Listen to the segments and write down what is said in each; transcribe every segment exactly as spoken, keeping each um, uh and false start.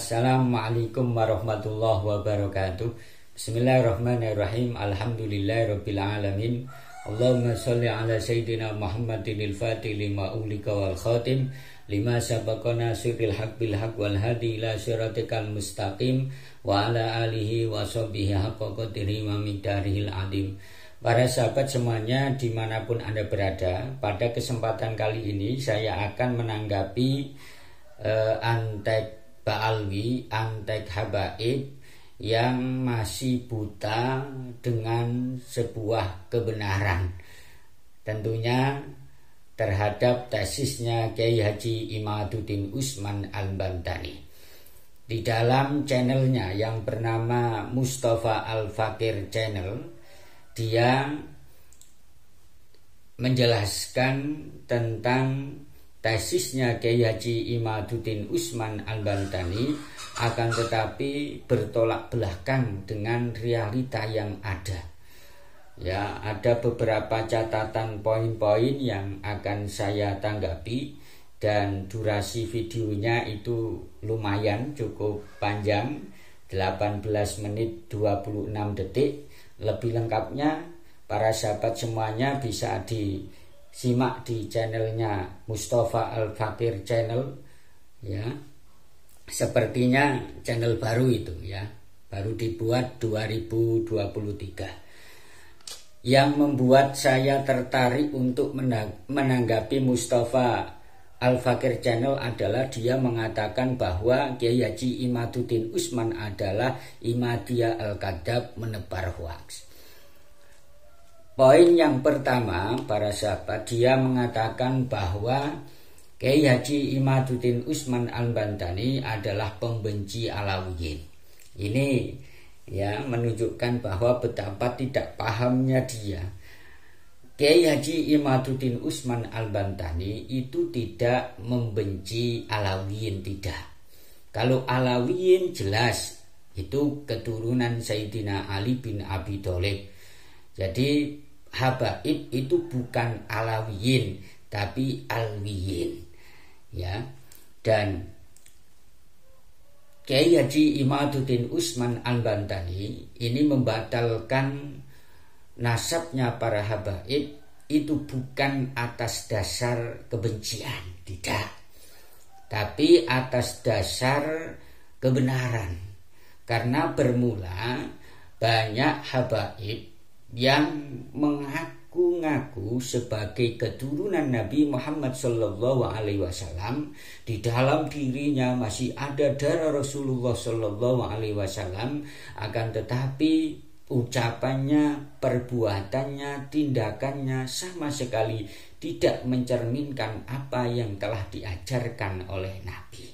Assalamualaikum warahmatullahi wabarakatuh. Bismillahirrahmanirrahim. Alhamdulillahirabbil alamin. Allahumma sholli ala sayyidina Muhammadinil fatih lima ulika wal khatim lima sabaqana sirril haq bil haq wal hadi ila siratikal mustaqim wa ala alihi wa sahbihi haqqa qadrihi wa miqdarihil azim. Para sahabat semuanya dimanapun Anda berada, pada kesempatan kali ini saya akan menanggapi uh, antek Ba'alwi, antek habaib yang masih buta dengan sebuah kebenaran, tentunya terhadap tesisnya Kiai Haji Imaduddin Usman Al-Bantani. Di dalam channelnya yang bernama Mustafa Al-Fakir Channel, dia menjelaskan tentang tesisnya Kiai Haji Imaduddin Usman Al-Bantani, akan tetapi bertolak belakang dengan realita yang ada. Ya, ada beberapa catatan poin-poin yang akan saya tanggapi, dan durasi videonya itu lumayan cukup panjang, delapan belas menit dua puluh enam detik. Lebih lengkapnya para sahabat semuanya bisa disimak di channelnya Mustafa Al-Fakir Channel, ya. Sepertinya channel baru itu, ya, baru dibuat dua ribu dua puluh tiga. Yang membuat saya tertarik untuk menanggapi Mustafa Al-Fakir Channel adalah dia mengatakan bahwa Kiai Haji Imaduddin Usman adalah Imadiyah Al-Kadzab, menebar hoaks. Poin yang pertama, para sahabat, dia mengatakan bahwa Kiai Haji Imaduddin Usman Al-Bantani adalah pembenci Alawiyin. Ini ya menunjukkan bahwa betapa tidak pahamnya dia. Kiai Haji Imaduddin Usman Al-Bantani itu tidak membenci Alawiyin, tidak. Kalau Alawiyin jelas itu keturunan Sayyidina Ali bin Abi Thalib. Jadi habaib itu bukan Alawiyin tapi Alwiyin. Ya, dan Kiai Haji Imaduddin Usman Al-Bantani ini membatalkan nasabnya para habaib itu bukan atas dasar kebencian, tidak, tapi atas dasar kebenaran. Karena bermula banyak habaib yang mengaku-ngaku sebagai keturunan Nabi Muhammad Shallallahu Alaihi Wasallam, di dalam dirinya masih ada darah Rasulullah Shallallahu Alaihi Wasallam, akan tetapi ucapannya, perbuatannya, tindakannya sama sekali tidak mencerminkan apa yang telah diajarkan oleh Nabi.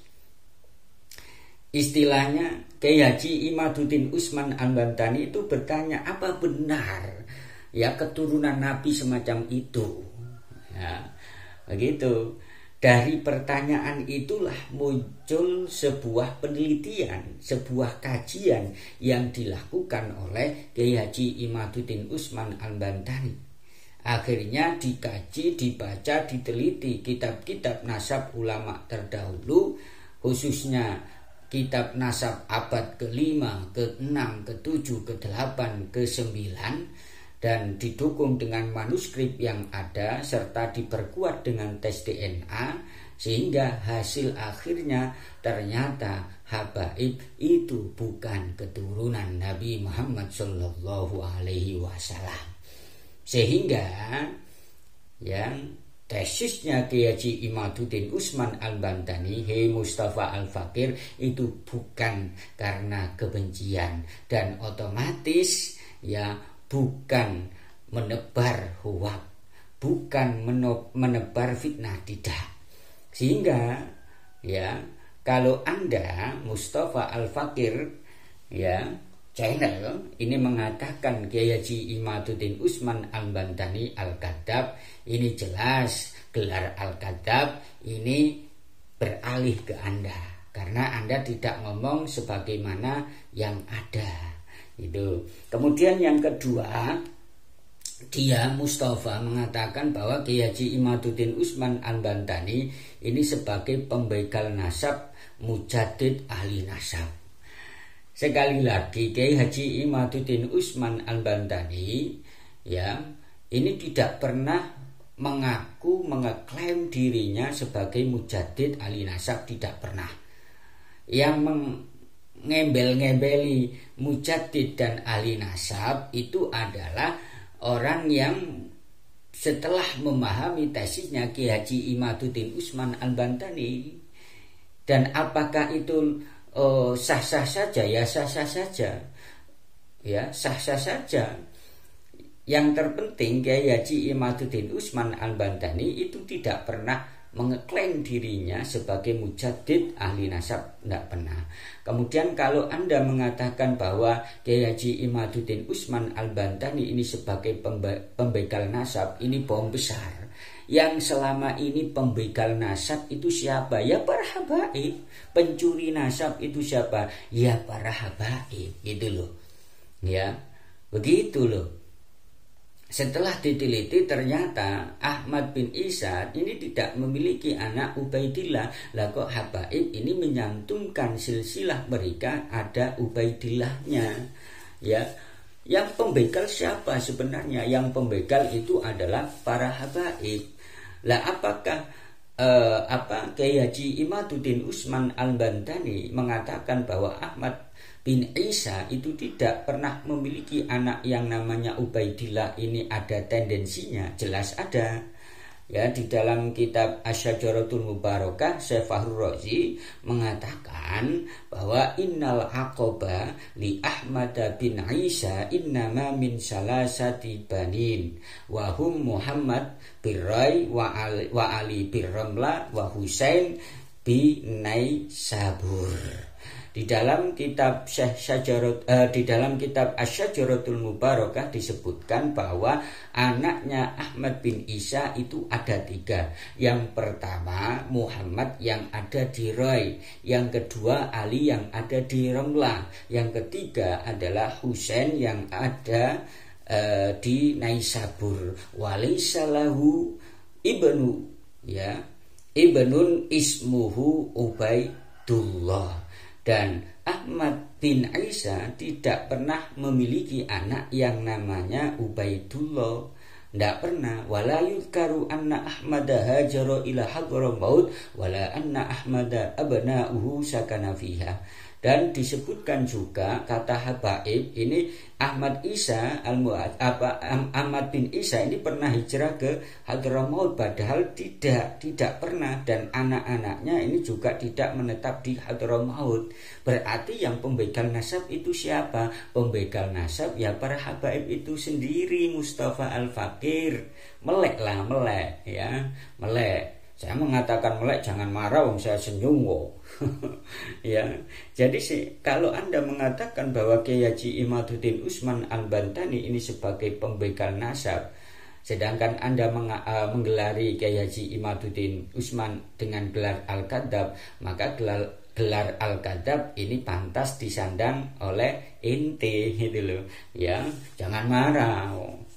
Istilahnya Kiai Haji Imaduddin Usman Al-Bantani itu bertanya, apa benar ya keturunan Nabi semacam itu? Ya, begitu. Dari pertanyaan itulah muncul sebuah penelitian, sebuah kajian yang dilakukan oleh Kiai Haji Imaduddin Usman Al-Bantani. Akhirnya dikaji, dibaca, diteliti kitab-kitab nasab ulama terdahulu, khususnya kitab nasab abad kelima, keenam, ketujuh, kedelapan, kesembilan, dan didukung dengan manuskrip yang ada serta diperkuat dengan tes D N A, sehingga hasil akhirnya ternyata habaib itu bukan keturunan Nabi Muhammad Shallallahu Alaihi Wasallam. Sehingga yang tesisnya Kiai Haji Imaduddin Usman Al-Bantani, hei Mustafa Al-Fakir, itu bukan karena kebencian, dan otomatis ya bukan menebar hoak, bukan menebar fitnah, tidak. Sehingga ya kalau Anda Mustafa Al-Fakir ya channel ini mengatakan Kiai Haji Imaduddin Usman Al-Bantani Al-Kadzab, ini jelas gelar Al-Kadzab ini beralih ke Anda, karena Anda tidak ngomong sebagaimana yang ada. Itu. Kemudian yang kedua, dia Mustafa mengatakan bahwa Kiai Haji Imaduddin Usman Al-Bantani ini sebagai pembegal nasab, mujaddid ahli nasab. Sekali lagi Kiai Haji Imaduddin Usman Al-Bantani ya ini tidak pernah mengaku mengeklaim dirinya sebagai mujaddid ahli nasab, tidak pernah. Yang mengembel-ngembeli mujaddid dan ahli nasab itu adalah orang yang setelah memahami tesisnya Kiai Haji Imaduddin Usman Al-Bantani, dan apakah itu oh, sah-sah saja, ya sah-sah saja, ya sah-sah saja. Yang terpenting Kiai Haji Imaduddin Usman Al-Bantani itu tidak pernah mengeklaim dirinya sebagai mujaddid ahli nasab, tidak pernah. Kemudian kalau Anda mengatakan bahwa Kiai Haji Imaduddin Usman Al-Bantani ini sebagai pembe pembegal nasab, ini bohong besar. Yang selama ini pembegal nasab itu siapa? Ya para habaib. Pencuri nasab itu siapa? Ya para habaib. Gitu loh. Ya, begitu loh. Setelah diteliti ternyata Ahmad bin Isa ini tidak memiliki anak Ubaidillah. Lah kok habaib ini menyantumkan silsilah mereka ada Ubaidillahnya. Ya, yang pembegal siapa sebenarnya? Yang pembegal itu adalah para habaib. Lah apakah eh, apa Kiai Haji Imaduddin Usman Al-Bantani mengatakan bahwa Ahmad bin Isa itu tidak pernah memiliki anak yang namanya Ubaidillah ini ada tendensinya? Jelas ada. Ya, di dalam kitab Asy-Syajaratul Mubarakah Syekh Fakhrur Razi mengatakan bahwa innal aqaba li Ahmad bin Isa innama min salasati banin wa hum Muhammad bin Rai wa Ali, wa Ali bin Ramla wa Husain bin Naisabur. Di dalam kitab Syekh Syajarat, eh, di dalam kitab Asy-Syajaratul Mubarakah disebutkan bahwa anaknya Ahmad bin Isa itu ada tiga. Yang pertama Muhammad yang ada di Rai, yang kedua Ali yang ada di Ramlah, yang ketiga adalah Husain yang ada eh, di Naisabur. Walisalahu ibnu ya ibnun ismuhu Ubaidullah. Dan Ahmad bin Isa tidak pernah memiliki anak yang namanya Ubaidullah. Tidak pernah. Wala yuzkaru anna Ahmada hajara ila Hadramaut wala anna Ahmada abna'uhu sakana fiha. Dan disebutkan juga kata habaib ini Ahmad Isa al-Mu'ad apa Ahmad bin Isa ini pernah hijrah ke Hadramaut, padahal tidak tidak pernah, dan anak-anaknya ini juga tidak menetap di Hadramaut. Berarti yang pembegal nasab itu siapa? Pembegal nasab ya para habaib itu sendiri. Mustafa Al-Fakir melek lah melek ya melek. Saya mengatakan melek, jangan marah, wong saya senyum kok. Ya, jadi sih kalau Anda mengatakan bahwa Kiai Haji Imaduddin Usman Al-Bantani ini sebagai pembegal nasab, sedangkan Anda meng uh, menggelari Kiai Haji Imaduddin Usman dengan gelar Al-Kadzab, maka gelar gelar Al-Kadzab ini pantas disandang oleh ente gitu loh. Ya, jangan marah.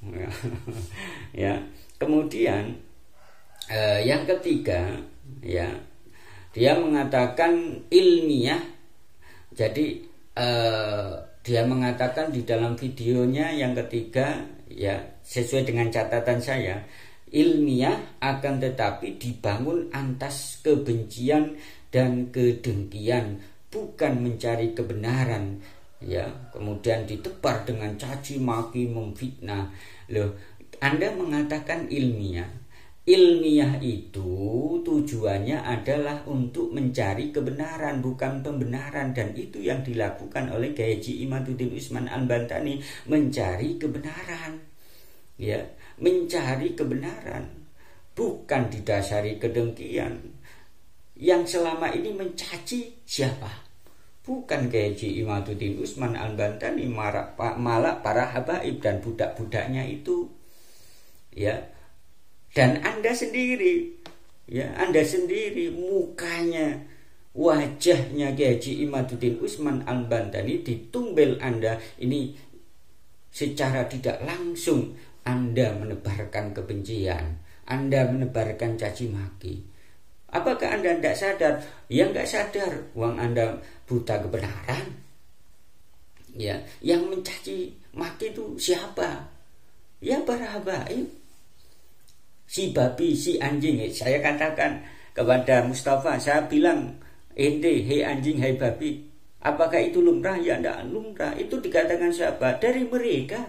Ya. Kemudian Uh, yang ketiga ya dia mengatakan ilmiah. Jadi uh, dia mengatakan di dalam videonya yang ketiga ya sesuai dengan catatan saya, ilmiah akan tetapi dibangun atas kebencian dan kedengkian, bukan mencari kebenaran ya, kemudian ditebar dengan caci maki memfitnah. Loh, Anda mengatakan ilmiah. Ilmiah itu tujuannya adalah untuk mencari kebenaran, bukan pembenaran. Dan itu yang dilakukan oleh Kiai Haji Imaduddin Usman Al-Bantani, mencari kebenaran. Ya, mencari kebenaran, bukan didasari kedengkian. Yang selama ini mencaci siapa? Bukan Kiai Haji Imaduddin Usman Al-Bantani, malah para habaib dan budak-budaknya itu. Ya. Dan Anda sendiri, ya Anda sendiri mukanya, wajahnya Kiai Haji Imaduddin Usman Al-Bantani ditumbel Anda ini secara tidak langsung Anda menebarkan kebencian, Anda menebarkan caci maki. Apakah Anda tidak sadar? Ya nggak sadar, uang Anda buta kebenaran. Ya, yang mencaci maki itu siapa? Ya para habaib, si babi, si anjing. Saya katakan kepada Mustafa, saya bilang, ente, hei anjing, hei babi, apakah itu lumrah? Ya tidak lumrah. Itu dikatakan siapa? Dari mereka.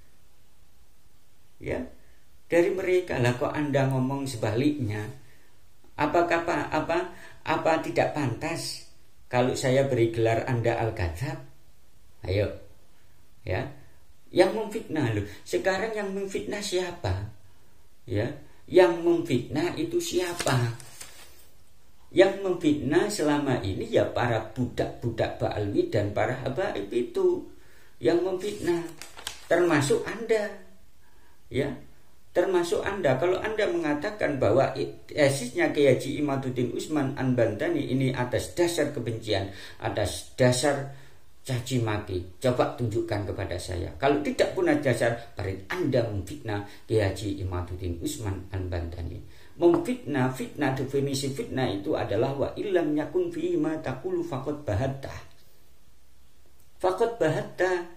Ya, dari mereka lah. Kok Anda ngomong sebaliknya? Apakah apa apa apa tidak pantas kalau saya beri gelar Anda Al-Ghadzab? Ayo, ya, yang memfitnah loh. Sekarang yang memfitnah siapa? Ya, yang memfitnah itu siapa? Yang memfitnah selama ini ya para budak-budak Ba'alwi dan para habaib itu yang memfitnah, termasuk Anda. Ya, termasuk Anda. Kalau Anda mengatakan bahwa tesisnya Kiai Haji Imaduddin Usman Al-Bantani ini atas dasar kebencian, atas dasar caci maki, coba tunjukkan kepada saya. Kalau tidak punya dasar, berarti Anda memfitnah Kiai Haji Imaduddin Usman Al-Bantani. Memfitnah, fitnah, definisi fitnah itu adalah wa illam yakun fihi ma taqulu faqad bahatta. Faqad bahatta.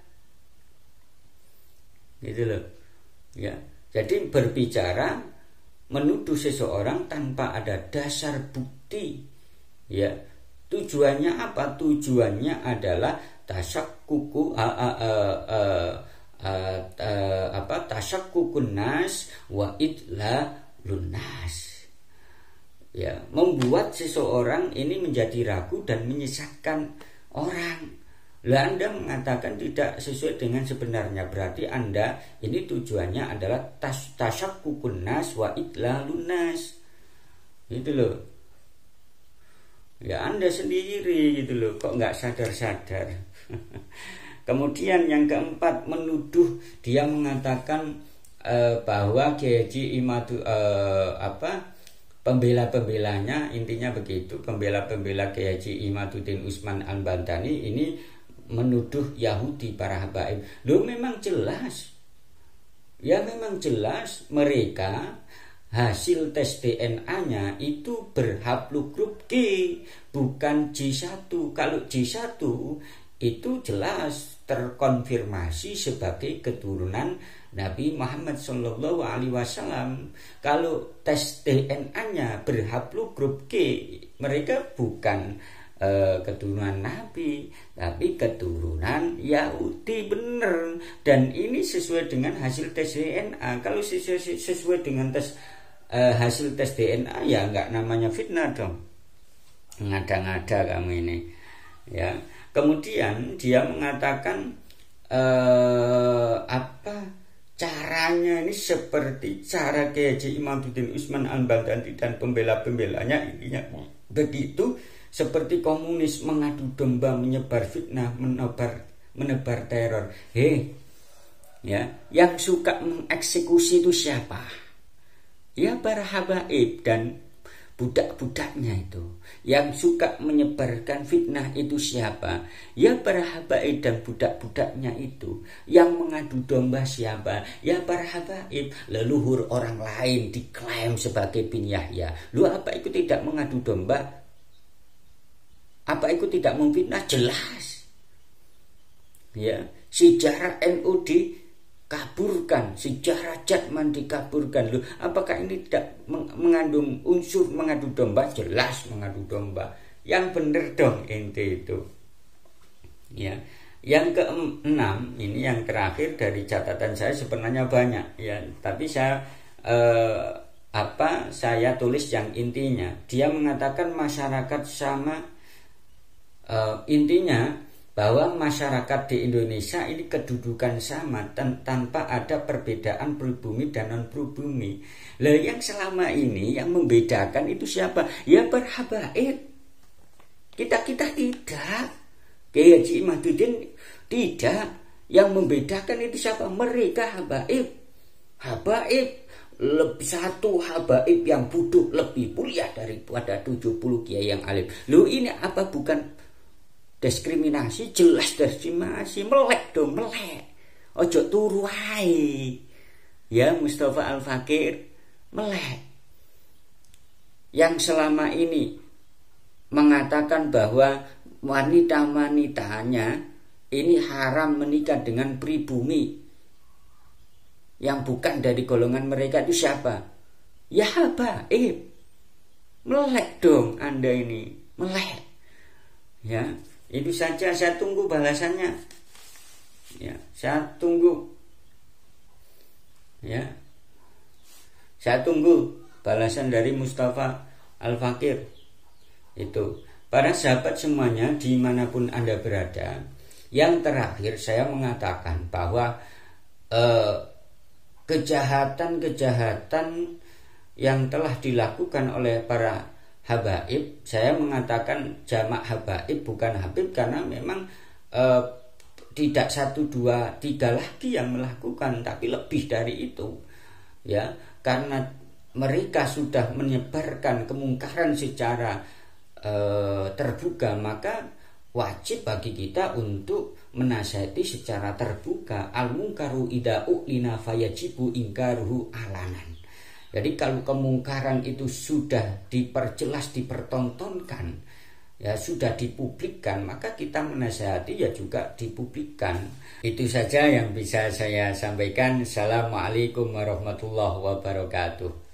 Gitu loh. Ya. Jadi berbicara menuduh seseorang tanpa ada dasar bukti. Ya. Tujuannya apa? Tujuannya adalah tasakkuku a a a, a, a, a apa tasakkukun nas wa idla lunas. Ya, membuat seseorang ini menjadi ragu dan menyesatkan orang. Lah Anda mengatakan tidak sesuai dengan sebenarnya, berarti Anda ini tujuannya adalah tas tasakkukun nas wa idla lunas. Gitu loh. Ya Anda sendiri gitu loh, kok nggak sadar-sadar. Kemudian yang keempat, menuduh, dia mengatakan uh, bahwa Kiai Haji Imadu uh, apa pembela-pembelanya, intinya begitu, pembela-pembela Kiai Haji Imaduddin Usman Al-Bantani ini menuduh Yahudi para habaib. Loh memang jelas, ya memang jelas mereka hasil tes D N A-nya itu berhaplogrup G, bukan J satu. Kalau J satu itu jelas terkonfirmasi sebagai keturunan Nabi Muhammad shallallahu alaihi wasallam. Kalau tes D N A-nya berhaplogrup G, mereka bukan uh, keturunan Nabi, tapi keturunan Yahudi, bener. Dan ini sesuai dengan hasil tes D N A. Kalau sesuai, sesuai dengan tes Uh, hasil tes D N A ya nggak namanya fitnah dong, ngada-ngada kamu ini, ya. Kemudian dia mengatakan uh, apa caranya ini seperti cara Kiai Haji Imaduddin Usman Al-Bantani dan pembela-pembelanya, intinya begitu seperti komunis mengadu domba, menyebar fitnah, menebar menebar teror. Hei, ya, yang suka mengeksekusi itu siapa? Ya para habaib dan budak-budaknya itu. Yang suka menyebarkan fitnah itu siapa? Ya para habaib dan budak-budaknya itu. Yang mengadu domba siapa? Ya para habaib. Leluhur orang lain diklaim sebagai bin Yahya. Lu apa itu tidak mengadu domba? Apa itu tidak memfitnah? Jelas. Ya, sejarah N U di kaburkan, sejarah Jatman dikaburkan. Loh, apakah ini tidak mengandung unsur mengadu domba? Jelas mengadu domba. Yang benar dong ente itu. Ya. Yang keenam, ini yang terakhir dari catatan saya, sebenarnya banyak ya, tapi saya eh, apa saya tulis yang intinya. Dia mengatakan masyarakat sama, eh, intinya bahwa masyarakat di Indonesia ini kedudukan sama tan tanpa ada perbedaan pribumi dan non pribumi. Lah yang selama ini yang membedakan itu siapa? Ya berhabaib. Kita-kita tidak. Kiai Haji Imaduddin tidak. Yang membedakan itu siapa? Mereka habaib. Habaib lebih satu habaib yang bodoh lebih mulia daripada tujuh puluh kiai yang alim. Loh ini apa bukan diskriminasi? Jelas diskriminasi, melek dong, melek. Ojo turu ae. ya Mustafa Al-Fakir melek, yang selama ini mengatakan bahwa wanita-wanitanya ini haram menikah dengan pribumi yang bukan dari golongan mereka, itu siapa? Ya Habaib. Melek dong Anda ini, melek. Ya, itu saja, saya tunggu balasannya. Ya, saya tunggu. Ya. Saya tunggu balasan dari Mustafa Al-Fakir. Itu. Para sahabat semuanya dimanapun Anda berada, yang terakhir saya mengatakan bahwa eh, kejahatan-kejahatan yang telah dilakukan oleh para habaib, saya mengatakan jamak habaib bukan habib, karena memang eh, tidak satu dua tiga lagi yang melakukan, tapi lebih dari itu, ya, karena mereka sudah menyebarkan kemungkaran secara eh, terbuka, maka wajib bagi kita untuk menasihati secara terbuka. Al-munkaru idza u'lina fayajibu ingkaruhu alanan. Jadi kalau kemungkaran itu sudah diperjelas, dipertontonkan, ya sudah dipublikkan, maka kita menasihati ya juga dipublikkan. Itu saja yang bisa saya sampaikan. Assalamualaikum warahmatullahi wabarakatuh.